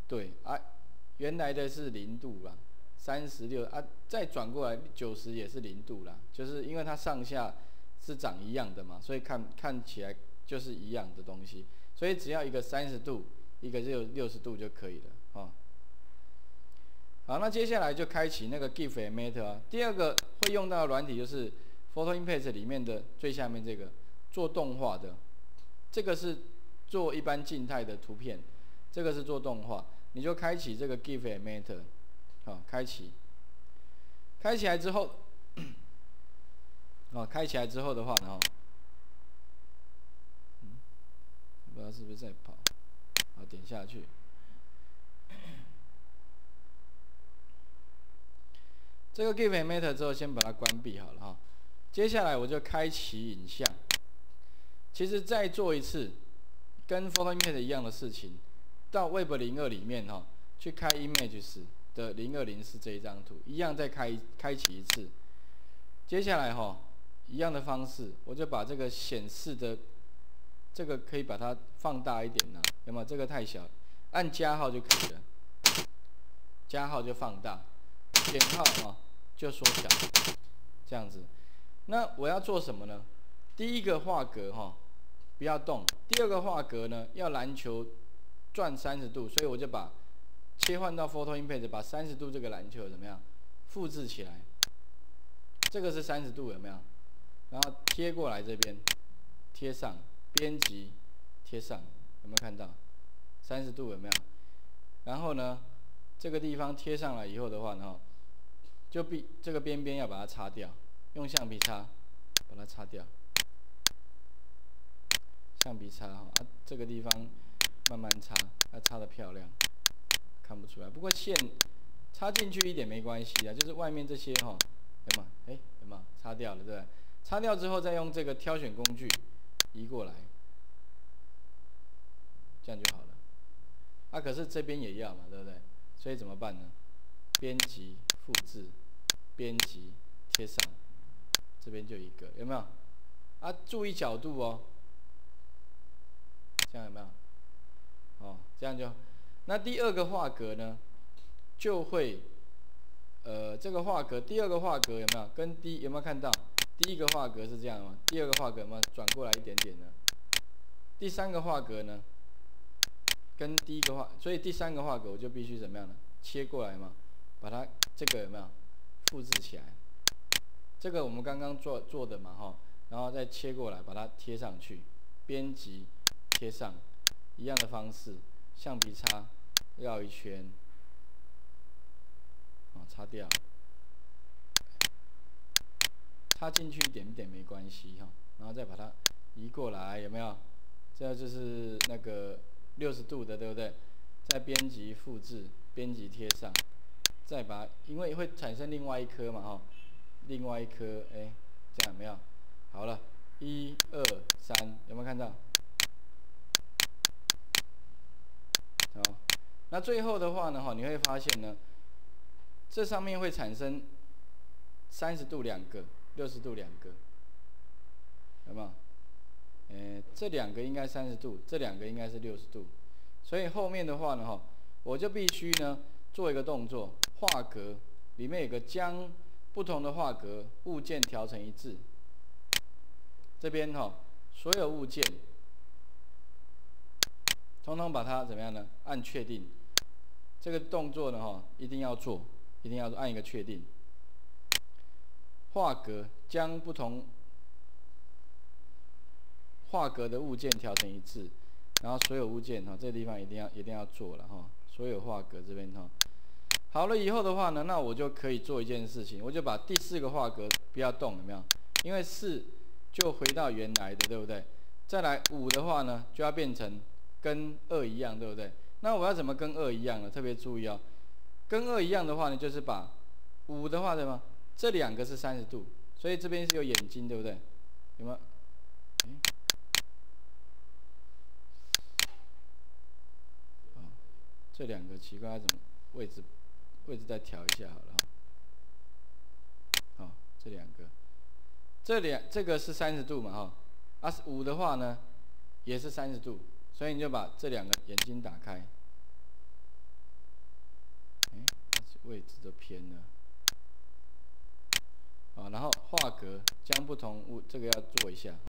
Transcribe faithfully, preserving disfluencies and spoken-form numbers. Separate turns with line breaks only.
对啊，原来的是零度啦，三十六啊，再转过来九十也是零度啦，就是因为它上下是长一样的嘛，所以看看起来就是一样的东西，所以只要一个三十度，一个六六十度就可以了哦。好，那接下来就开启那个 GIF Emitter 啊。第二个会用到的软体就是 Photo Impact 里面的最下面这个做动画的，这个是做一般静态的图片，这个是做动画，你就开启这个 GIF Emitter， 好，开启，开起来之后，哦，开起来之后的话呢，嗯，不知道是不是在跑，好，点下去。这个 GIF Emitter 之后，先把它关闭好了哈。接下来我就开启影像。其实再做一次，跟 Photo Impact 一样的事情，到 Web 零二里面哈，去开 Images 的零二零四这一张图，一样再开开启一次。接下来哈，一样的方式，我就把这个显示的这个可以把它放大一点呐，有没有？这个太小，按加号就可以了，加号就放大。减号啊就缩小，这样子。那我要做什么呢？第一个画格哈，不要动；第二个画格呢，要篮球转三十度，所以我就把切换到 Photo Impact， 把三十度这个篮球怎么样复制起来？这个是三十度有没有？然后贴过来这边，贴上，编辑，贴上，有没有看到？三十度有没有？然后呢，这个地方贴上来以后的话呢，就必这个边边要把它擦掉，用橡皮擦把它擦掉。橡皮擦哈，啊，这个地方慢慢擦，要擦得漂亮，看不出来。不过线插进去一点没关系的，就是外面这些哈，有吗？哎，有吗？擦掉了，对不对？擦掉之后再用这个挑选工具移过来，这样就好了。啊，可是这边也要嘛，对不对？所以怎么办呢？编辑复制，编辑贴上，这边就一个，有没有？啊，注意角度哦。这样有没有？哦，这样就，那第二个画格呢，就会，呃，这个画格第二个画格有没有跟第有没有看到？第一个画格是这样吗？第二个画格有没有转过来一点点呢？第三个画格呢，跟第一个画，所以第三个画格我就必须怎么样呢？切过来嘛，把它这个有没有复制起来？这个我们刚刚做做的嘛哈，然后再切过来把它贴上去，编辑。贴上一样的方式，橡皮擦绕一圈，哦，擦掉，插进去一点点没关系哈，然后再把它移过来，有没有？这就是那个六十度的，对不对？再编辑复制，编辑贴上，再把，因为会产生另外一颗嘛哈，另外一颗，哎，这样有没有？好了，一二三，有没有看到？好，那最后的话呢，哈，你会发现呢，这上面会产生三十度两个，六十度两个，有没有？呃，这两个应该三十度，这两个应该是六十度，所以后面的话呢，哈，我就必须呢做一个动作，画格里面有个将不同的画格物件调成一致，这边哈，所有物件。通通把它怎么样呢？按确定，这个动作呢，哈，一定要做，一定要按一个确定。画格将不同画格的物件调成一致，然后所有物件哈，这个地方一定要一定要做了哈，所有画格这边哈。好了以后的话呢，那我就可以做一件事情，我就把第四个画格不要动，有没有？因为四就回到原来的，对不对？再来五的话呢，就要变成。跟二一样，对不对？那我要怎么跟二一样呢？特别注意哦，跟二一样的话呢，就是把五的话，对吗？这两个是三十度，所以这边是有眼睛，对不对？有没有？哎，哦，这两个奇怪，怎么位置位置再调一下好了哈。好，这两个，这两这个是三十度嘛哈，啊五的话呢，也是三十度。所以你就把这两个眼睛打开， 位置都偏了。啊，然后画格将不同物这个要做一下。